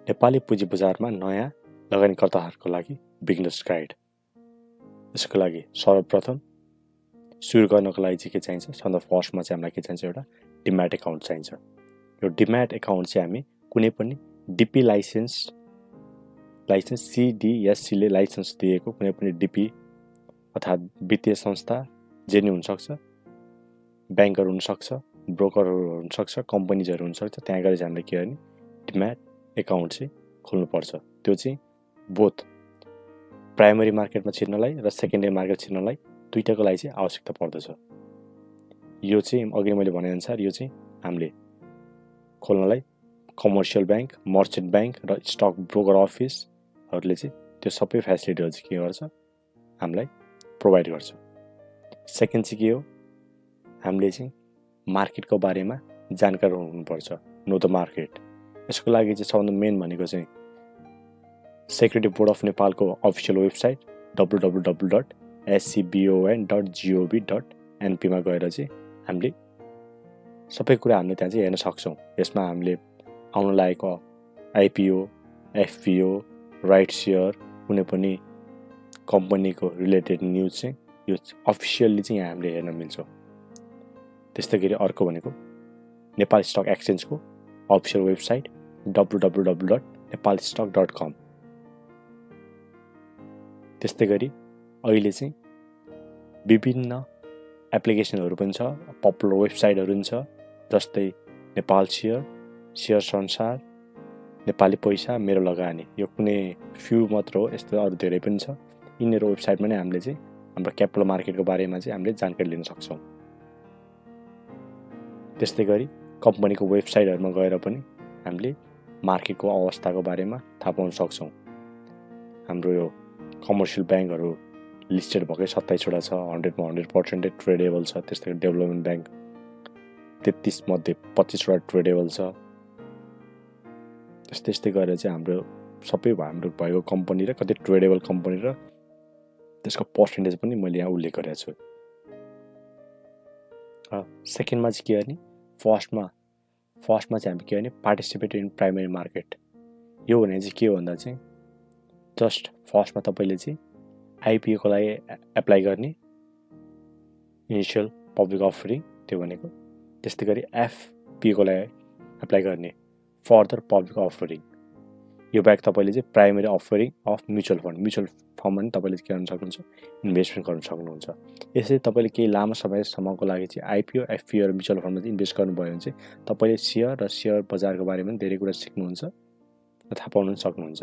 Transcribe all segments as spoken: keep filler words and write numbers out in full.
नेपाली पुँजी बजारमा नयाँ लगानीकर्ताहरूको लागि बिगिनर्स गाइड। यसको लागि सर्वप्रथम सुरु गर्नको लागि चाहिँ के चाहिन्छ, सबभन्दा फर्स्टमा चाहिँ हामीलाई के चाहिन्छ, एउटा डिम्याट एकाउन्ट चाहिन्छ। यो डिम्याट एकाउन्ट चाहिँ हामी कुनै पनि डिपी लाइसेन्स लाइसेन्स सिडिएससीले लाइसेन्स दिएको कुनै पनि डिपी अर्थात् वित्तीय संस्था जे नि हुनसक्छ, ब्याङ्कहरू हुनसक्छ, ब्रोकरहरू हुनसक्छ, कम्पनीजहरू हुनसक्छ, त्यहाँ गएर चाहिँ हामीले के गर्ने, डिम्याट एकाउन्ट चाहिँ खोल्नुपर्छ। त्यो चाहिँ बोथ प्राइमरी मार्केटमा छिर्नलाई र सेकेन्डरी मार्केट छिर्नलाई दुईटाको लागि चाहिँ आवश्यकता पर्दछ। यो चाहिँ अघि मैले भनेअनुसार यो चाहिँ हामीले खोल्नलाई कमर्सियल ब्याङ्क, मर्चेन्ट ब्याङ्क र स्टक ब्रोकर अफिसहरूले चाहिँ त्यो सबै फेसिलिटीहरू चाहिँ के गर्छ, हामीलाई प्रोभाइड गर्छ। सेकेन्ड चाहिँ के हो, हामीले चाहिँ मार्केटको बारेमा जानकारी हुनुपर्छ, नो द मार्केट। यसको लागि चाहिँ सबभन्दा मेन भनेको चाहिँ सेक्युरिटी बोर्ड अफ नेपालको official website W W W dot SEBON dot GOV dot एनपीमा गएर चाहिँ हामीले सबै कुरा हामीले त्यहाँ चाहिँ हेर्न सक्छौँ। यसमा हामीले आउन लागेको आइपिओ, एफपिओ, राइट सेयर, कुनै पनि कम्पनीको रिलेटेड न्युज चाहिँ यो अफिसियल्ली चाहिँ यहाँ हामीले हेर्न मिल्छ। त्यस्तै गरी अर्को भनेको नेपाल स्टक एक्सचेन्जको official website W W W dot Nepal stock dot com. त्यस्तै गरी अहिले चाहिँ विभिन्न एप्लिकेसनहरू पनि छ, पपुलर वेबसाइटहरू पनि छ, जस्तै नेपाल सेयर, सेयर संसार, नेपाली पैसा, मेरो लगानी। यो कुनै फ्यु मात्र हो, यस्तो अरू धेरै पनि छ। यिनीहरू वेबसाइटमा नै हामीले चाहिँ हाम्रो क्यापिटल मार्केटको बारेमा चाहिँ हामीले जानकारी लिन सक्छौँ। त्यस्तै गरी कम्पनीको वेबसाइटहरूमा गएर पनि हामीले मार्केटको अवस्थाको बारेमा थाहा पाउन सक्छौँ। हाम्रो यो कमर्सियल ब्याङ्कहरू लिस्टेड भएकै सत्ताइसवटा छ, हन्ड्रेडमा हन्ड्रेड पर्सेन्टेज ट्रेडेबल छ। त्यस्तै गरी डेभलपमेन्ट ब्याङ्क तेत्तिस मध्ये पच्चिसवटा ट्रेडेबल छ। त्यस्तै त्यस्तै गरेर चाहिँ हाम्रो सबै हाम्रो भएको कम्पनी र कति ट्रेडेबल कम्पनी र त्यसको पर्सेन्टेज पनि मैले यहाँ उल्लेख गरेको छु। सेकेन्डमा चाहिँ के गर्ने, फर्स्टमा फर्स्टमा चाहिँ हामी के गर्ने, पार्टिसिपेट इन प्राइमेरी मार्केट। यो भने चाहिँ के हो भन्दा चाहिँ जस्ट फर्स्टमा तपाईँले चाहिँ आइपिओको लागि एप्लाई गर्ने, इनिसियल पब्लिक अफरिङ त्यो भनेको। त्यस्तै गरी एफपिओको लागि एप्लाई गर्ने, फर्दर पब्लिक अफरिङ। यो बाहेक तपाईँले चाहिँ primary offering of mutual fund, mutual फन्डमा पनि तपाईँले के गर्न सक्नुहुन्छ, इन्भेस्टमेन्ट गर्न सक्नुहुन्छ। यसरी तपाईँले केही लामो समयसम्मको लागि चाहिँ आइपिओ, एफपिओ र म्युचुअल फन्डमा चाहिँ इन्भेस्ट गर्नुभयो भने चाहिँ तपाईँले सेयर र सेयर बजारको बारेमा पनि धेरै कुरा सिक्नुहुन्छ र थाहा पाउन सक्नुहुन्छ।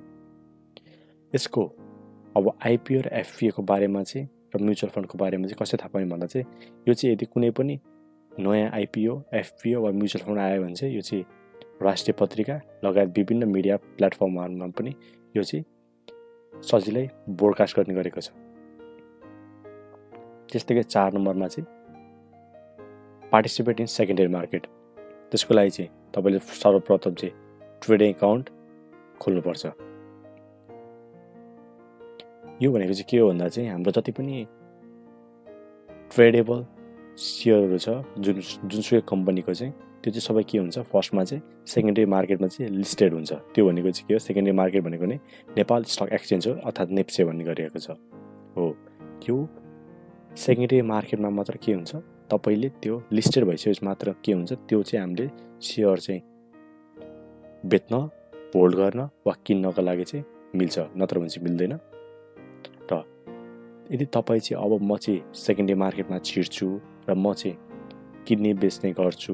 यसको अब आइपिओ र एफपिओको बारेमा चाहिँ र म्युचुअल फन्डको बारेमा चाहिँ कसरी थाहा पाउने भन्दा चाहिँ यो चाहिँ यदि कुनै पनि नयाँ आइपिओ, एफपिओ वा म्युचुअल फन्ड आयो भने चाहिँ यो चाहिँ राष्ट्रिय पत्रिका लगायत विभिन्न मिडिया प्लेटफर्महरूमा पनि यो चाहिँ सजिलै ब्रोडकास्ट गर्ने गरेको छ। त्यस्तै गरी चार नम्बरमा चाहिँ पार्टिसिपेट इन सेकेन्डरी मार्केट। त्यसको लागि चाहिँ तपाईँले सर्वप्रथम चाहिँ ट्रेडिङ एकाउन्ट खोल्नुपर्छ। यो भनेको चाहिँ के हो भन्दा चाहिँ हाम्रो जति पनि ट्रेडेबल सेयरहरू छ, जुन जुनसुकै कम्पनीको चाहिँ त्यो चाहिँ सबै के हुन्छ, फर्स्टमा चाहिँ सेकेन्डरी मार्केटमा चाहिँ लिस्टेड हुन्छ। त्यो भनेको चाहिँ के हो, सेकेन्डरी मार्केट भनेको नै नेपाल स्टक एक्सचेन्ज हो, अर्थात् नेप्से भन्ने गरिएको छ हो। त्यो सेकेन्डरी मार्केटमा मात्र के हुन्छ, तपाईँले त्यो लिस्टेड भइसकेपछि मात्र के हुन्छ, त्यो चाहिँ हामीले सेयर चाहिँ बेच्न, होल्ड गर्न वा किन्नको लागि चाहिँ मिल्छ, नत्र भने चाहिँ मिल्दैन। र यदि तपाईँ चाहिँ अब म चाहिँ सेकेन्डरी मार्केटमा छिर्छु र म चाहिँ किन्ने बेच्ने गर्छु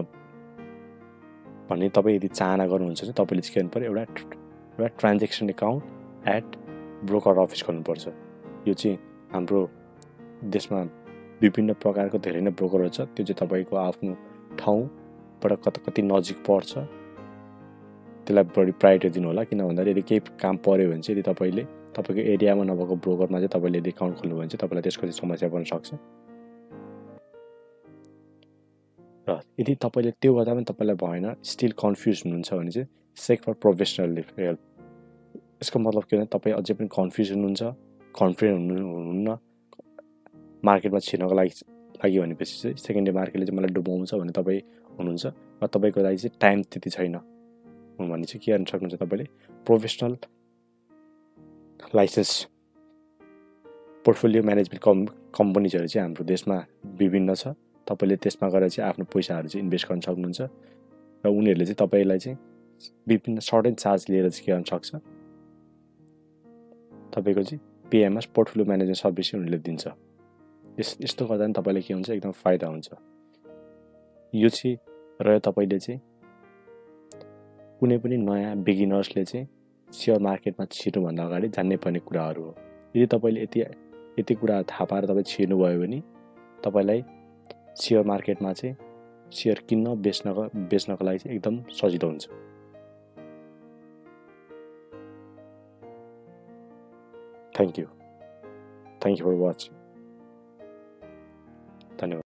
भन्ने तपाईँ यदि चाहना गर्नुहुन्छ भने तपाईँले चाहिँ के गर्नु पर्यो, एउटा एउटा transaction account at broker office गर्नुपर्छ। यो चाहिँ हाम्रो देशमा विभिन्न प्रकारको धेरै नै ब्रोकरहरू छ। त्यो चाहिँ तपाईँको आफ्नो ठाउँबाट कता कति नजिक पर्छ त्यसलाई बढी प्रायोरिटी दिनु होला। किन भन्दाखेरि यदि केही काम पऱ्यो भने चाहिँ यदि तपाईँले तपाईँको एरियामा नभएको ब्रोकरमा चाहिँ तपाईँले यदि एकाउन्ट खोल्नु भने चाहिँ तपाईँलाई त्यसको चाहिँ समस्या पर्न सक्छ। र यदि तपाईँले त्यो गर्दा पनि तपाईँलाई भएन, स्टिल कन्फ्युज हुनुहुन्छ भने चाहिँ सेक फर प्रोफेसनल हेल्प। यसको मतलब के भन्दा तपाईँ अझै पनि कन्फ्युज हुनुहुन्छ, कन्फिडेन्ट हुनुहुन्न मार्केटमा छिर्नको लागि लागि भनेपछि चाहिँ सेकेन्डरी मार्केटले चाहिँ मलाई डुबाउँछ भने तपाईँ हुनुहुन्छ, र तपाईँको लागि चाहिँ टाइम त्यति छैन। सक्नु भने चाहिँ के गर्न सक्नुहुन्छ तपाईँले professional license portfolio management com कम्पनीजहरू चाहिँ हाम्रो देशमा विभिन्न छ। तपाईँले त्यसमा गएर चाहिँ आफ्नो पैसाहरू चाहिँ इन्भेस्ट गर्न सक्नुहुन्छ र उनीहरूले चाहिँ तपाईँलाई चाहिँ विभिन्न सर्टेन चार्ज लिएर चाहिँ के गर्न सक्छ तपाईँको चाहिँ पिएमएस पोर्टफोलियो म्यानेजमेन्ट सर्भिस उनीहरूले दिन्छ। यस यस्तो गर्दा पनि तपाईँलाई के हुन्छ एकदम फाइदा हुन्छ। यो चाहिँ र तपाईँले चाहिँ कुनै पनि नयाँ बिगिनर्सले चाहिँ सेयर मार्केटमा छिर्नुभन्दा अगाडि जान्नै पर्ने कुराहरू हो। यदि तपाईँले यति यति कुरा थाहा पाएर तपाईँ छिर्नुभयो भने तपाईँलाई सेयर मार्केटमा चाहिँ सेयर किन्न बेच्नको बेच्नको लागि चाहिँ एकदम सजिलो हुन्छ। Thank you thank you for watching. धन्यवाद।